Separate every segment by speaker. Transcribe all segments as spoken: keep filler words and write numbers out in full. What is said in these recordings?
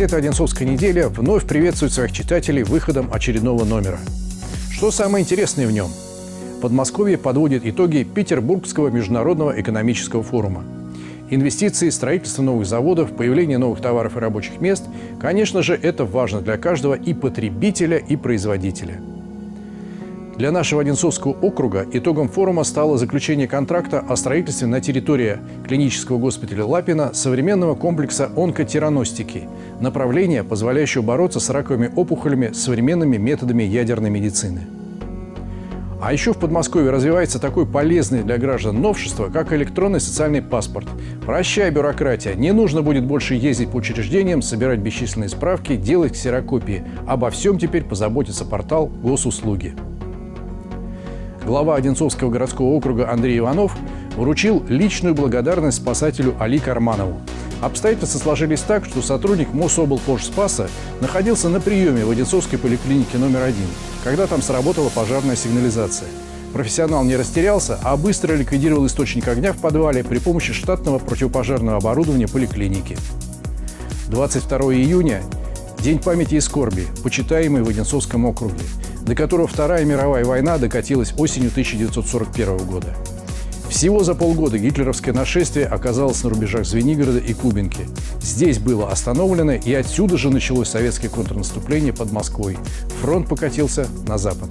Speaker 1: Газета «Одинцовская неделя» вновь приветствует своих читателей выходом очередного номера. Что самое интересное в нем? Подмосковье подводит итоги Петербургского международного экономического форума. Инвестиции, строительство новых заводов, появление новых товаров и рабочих мест – конечно же, это важно для каждого и потребителя, и производителя. Для нашего Одинцовского округа итогом форума стало заключение контракта о строительстве на территории клинического госпиталя Лапина современного комплекса онкотираностики, направления, позволяющего бороться с раковыми опухолями современными методами ядерной медицины. А еще в Подмосковье развивается такое полезное для граждан новшество, как электронный социальный паспорт. Прощай, бюрократия, не нужно будет больше ездить по учреждениям, собирать бесчисленные справки, делать ксерокопии. Обо всем теперь позаботится портал Госуслуги. Глава Одинцовского городского округа Андрей Иванов вручил личную благодарность спасателю Али Карманову. Обстоятельства сложились так, что сотрудник Мособлпожспаса находился на приеме в Одинцовской поликлинике номер один, когда там сработала пожарная сигнализация. Профессионал не растерялся, а быстро ликвидировал источник огня в подвале при помощи штатного противопожарного оборудования поликлиники. двадцать второго июня – День памяти и скорби, почитаемый в Одинцовском округе, до которого Вторая мировая война докатилась осенью тысяча девятьсот сорок первого года. Всего за полгода гитлеровское нашествие оказалось на рубежах Звенигорода и Кубинки. Здесь было остановлено, и отсюда же началось советское контрнаступление под Москвой. Фронт покатился на запад.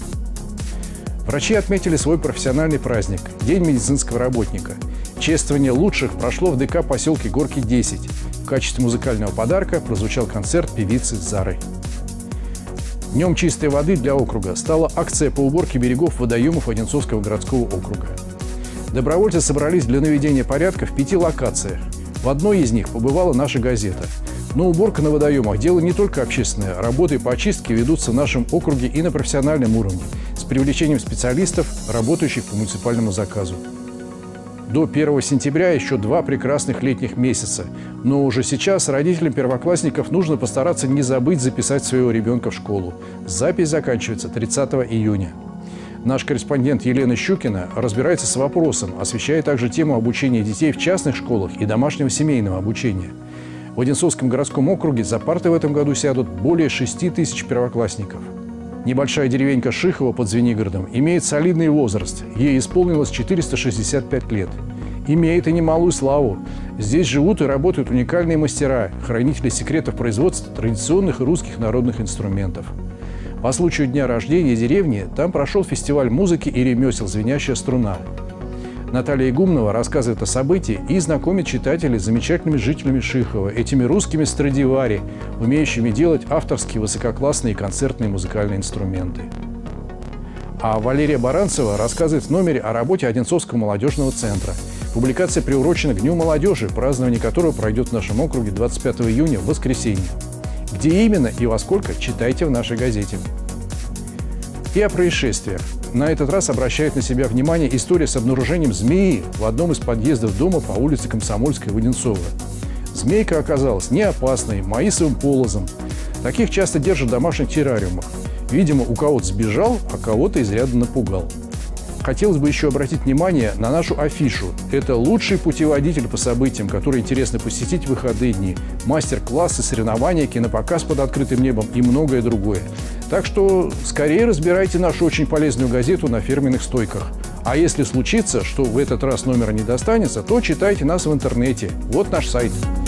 Speaker 1: Врачи отметили свой профессиональный праздник – День медицинского работника. Чествование лучших прошло в ДК поселке Горки десять. В качестве музыкального подарка прозвучал концерт певицы Зары. Днем чистой воды для округа стала акция по уборке берегов водоемов Одинцовского городского округа. Добровольцы собрались для наведения порядка в пяти локациях. В одной из них побывала наша газета. Но уборка на водоемах – дело не только общественное. Работы по очистке ведутся в нашем округе и на профессиональном уровне, с привлечением специалистов, работающих по муниципальному заказу. До первого сентября еще два прекрасных летних месяца. Но уже сейчас родителям первоклассников нужно постараться не забыть записать своего ребенка в школу. Запись заканчивается тридцатого июня. Наш корреспондент Елена Щукина разбирается с вопросом, освещая также тему обучения детей в частных школах и домашнего семейного обучения. В Одинцовском городском округе за парты в этом году сядут более шести тысяч первоклассников. Небольшая деревенька Шихово под Звенигородом имеет солидный возраст. Ей исполнилось четыреста шестьдесят пять лет. Имеет и немалую славу. Здесь живут и работают уникальные мастера, хранители секретов производства традиционных русских народных инструментов. По случаю дня рождения деревни там прошел фестиваль музыки и ремесел «Звенящая струна». Наталья Игумнова рассказывает о событии и знакомит читателей с замечательными жителями Шихова, этими русскими Страдивари, умеющими делать авторские высококлассные концертные музыкальные инструменты. А Валерия Баранцева рассказывает в номере о работе Одинцовского молодежного центра. Публикация приурочена к Дню молодежи, празднование которого пройдет в нашем округе двадцать пятого июня в воскресенье. Где именно и во сколько, читайте в нашей газете. И о происшествиях. На этот раз обращает на себя внимание история с обнаружением змеи в одном из подъездов дома по улице Комсомольской в Одинцово. Змейка оказалась не опасной, маисовым полозом. Таких часто держат в домашних террариумах. Видимо, у кого-то сбежал, а кого-то изрядно напугал. Хотелось бы еще обратить внимание на нашу афишу. Это лучший путеводитель по событиям, которые интересно посетить в выходные дни. Мастер-классы, соревнования, кинопоказ под открытым небом и многое другое. Так что скорее разбирайте нашу очень полезную газету на фирменных стойках. А если случится, что в этот раз номера не достанется, то читайте нас в интернете. Вот наш сайт.